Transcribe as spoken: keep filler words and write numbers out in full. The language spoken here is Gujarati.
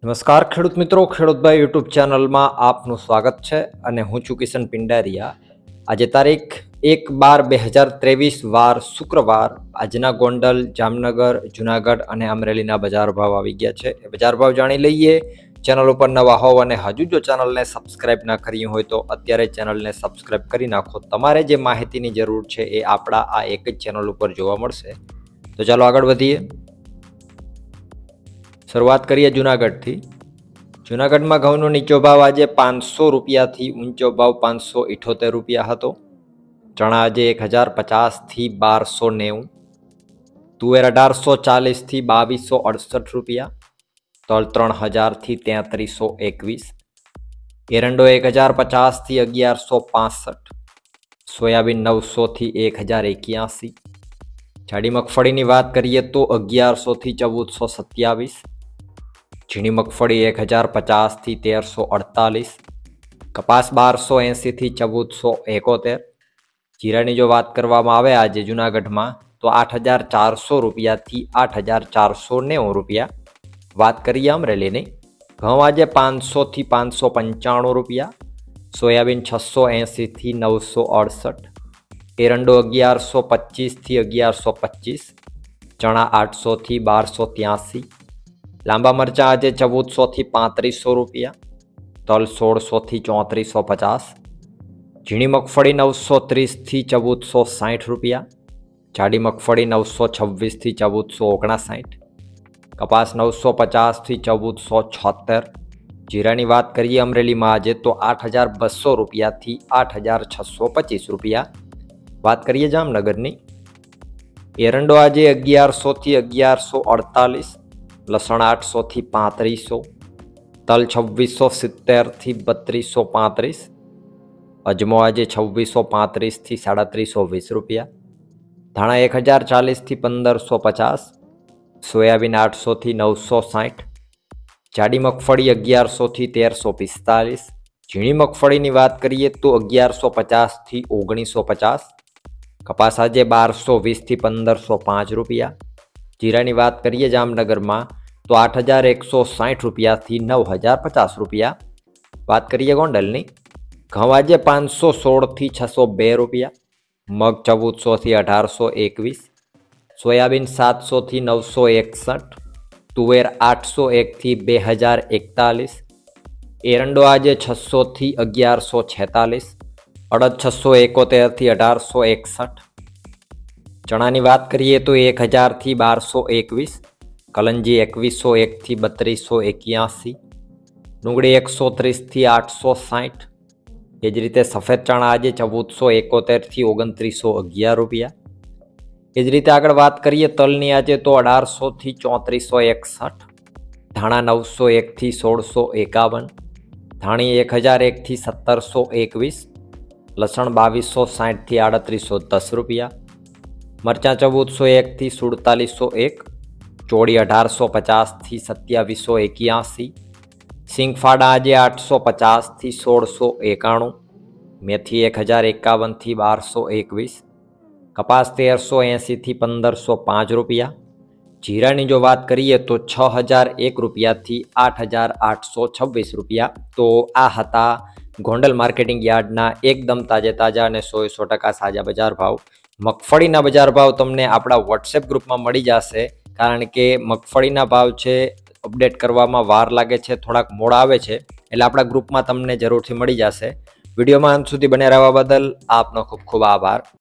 નમસ્કાર ખેડૂત મિત્રો, ખેડૂતભાઈ યુટ્યુબ ચેનલમાં આપનું સ્વાગત છે અને હું છું કિશન પિંડારિયા. આજે તારીખ એક બાર બે હજાર ત્રેવીસ વાર શુક્રવાર. આજના ગોંડલ, જામનગર, જુનાગઢ અને અમરેલીના બજાર ભાવ આવી ગયા છે. એ બજાર ભાવ જાણી લઈએ. ચેનલ ઉપર નવા હોવ અને હજુ જો ચેનલને સબસ્ક્રાઇબ ના કરી હોય તો અત્યારે ચેનલને સબસ્ક્રાઇબ કરી નાખો. તમારે જે માહિતીની જરૂર છે એ આપણા આ એક જ ચેનલ ઉપર જોવા મળશે. તો ચાલો આગળ વધીએ. શરૂઆત કરીએ જુનાગઢથી. જુનાગઢમાં ઘઉંનો નીચો ભાવ આજે પાંચસો રૂપિયાથી ઊંચો ભાવ પાંચસો ઇઠોતેર રૂપિયા હતો. ચણા આજે એક હજાર પચાસથી બારસો નેવું. તુવેર અઢારસો ચાલીસથી બાવીસો અડસઠ રૂપિયા. તલ ત્રણ હજારથી તેત્રીસો એકવીસ. એરંડો એક હજાર પચાસથી અગિયારસો પાસઠ. સોયાબીન નવસોથી એક હજાર એક્યાસી. જાડી મગફળીની વાત કરીએ તો અગિયારસોથી ચૌદસો સત્યાવીસ. ઝીણી મગફળી એક હજાર પચાસથી તેરસો અડતાલીસ. કપાસ બારસો એંસીથી ચૌદસો એકોતેર. જીરાની જો વાત કરવામાં આવે આજે જુનાગઢમાં તો આઠ હજાર ચારસો રૂપિયાથી આઠ હજાર ચારસો નેવું રૂપિયા. વાત કરીએ અમરેલીની. ઘઉં આજે પાંચસોથી પાંચસો પંચાણું રૂપિયા. સોયાબીન છસો એંસીથી નવસો અડસઠ. એરંડો અગિયારસો પચીસથી અગિયારસો પચીસ. ચણા આઠસોથી બારસો ત્યાસી. લાંબા મરચાં આજે ચૌદસોથી પાંત્રીસો રૂપિયા. તલ સોળસોથી ચોત્રીસો પચાસ. ઝીણી મગફળી નવસો ત્રીસથી ચૌદસો સાઠ રૂપિયા. જાડી મગફળી નવસો છવ્વીસથી ચૌદસો ઓગણસાઠ. કપાસ નવસો પચાસથી ચૌદસો છોતેર. જીરાની વાત કરીએ અમરેલીમાં આજે તો આઠ હજાર બસો રૂપિયાથી આઠ હજાર છસો પચીસ રૂપિયા. વાત કરીએ જામનગરની. એરંડો આજે અગિયારસોથી અગિયારસો અડતાલીસ. લસણ આઠસોથી પાંત્રીસો. તલ છવ્વીસો સિત્તેરથી બત્રીસો પાંત્રીસ. અજમો આજે છવ્વીસો પાંત્રીસથી સાડત્રીસો વીસ રૂપિયા. ધાણા એક હજાર ચાલીસથી પંદરસો પચાસ. સોયાબીન આઠસોથી નવસો સાઠ. જાડી મગફળી અગિયારસોથી તેરસો પિસ્તાલીસ. ઝીણી મગફળીની વાત કરીએ તો અગિયારસો પચાસથી ઓગણીસો પચાસ. કપાસ આજે બારસો વીસથી પંદરસો પાંચ રૂપિયા. જીરાની વાત કરીએ જામનગરમાં તો આઠ હજાર એકસો સાઠ રૂપિયાથી નવ હજાર પચાસ રૂપિયા. વાત કરીએ ગોંડલની. ઘઉં આજે પાંચસો સોળથી છસો બે રૂપિયા. મગ ચૌદસોથી અઢારસો એકવીસ. સોયાબીન સાતસોથી નવસો એકસઠ. તુવેર આઠસો એકથી બે હજાર એકતાલીસ. એરંડો આજે છસોથી અગિયારસો છેતાલીસ. અડદ છસો એકોતેરથી અઢારસો એકસઠ. ચણાની વાત કરીએ તો એક હજારથી બારસો એકવીસ. કલંજી એકવીસો એકથી બત્રીસો એક્યાસી. ડુંગળી એકસો ત્રીસથી આઠસો સાઠ. એ જ રીતે સફેદ ચણા આજે ચૌદસો એકોતેરથી ઓગણત્રીસો અગિયાર રૂપિયા. એ જ રીતે આગળ વાત કરીએ તલની આજે તો અઢારસોથી ચોત્રીસો એકસઠ. ધાણા નવસો એકથી સોળસો એકાવન. ધાણી એક હજાર એકથી સત્તરસો એકવીસ. લસણ બાવીસો સાઠથી આડત્રીસો દસ રૂપિયા. મરચાં ચૌદસો એકથી સુડતાલીસો એક. ચોળી અઢારસો પચાસથી સત્યાવીસો એક્યાસી. સિંગફાડા આજે આઠસો પચાસથી સોળસો એકાણું. મેથી એક હજાર એકાવનથી બારસો એકવીસ. કપાસ તેરસો એંસીથી પંદરસો પાંચ રૂપિયા. જીરાની જો વાત કરીએ તો છ હજાર એક રૂપિયાથી આઠ હજાર આઠસો છવ્વીસ રૂપિયા. તો આ હતા ગોંડલ માર્કેટિંગ યાર્ડના એકદમ તાજે તાજા અને સો સો ટકા સાજા બજાર ભાવ. મગફળીના બજાર ભાવ તમને આપણા વોટ્સએપ ગ્રુપમાં મળી જશે, કારણ કે મગફળીના ભાવ છે અપડેટ કરવામાં વાર લાગે છે, થોડાક મોડા આવે છે, એટલે આપણા ગ્રુપમાં તમને જરૂરથી મળી જશે. વિડીયોમાં અંત સુધી બને રહેવા બદલ આપનો ખૂબ ખૂબ આભાર.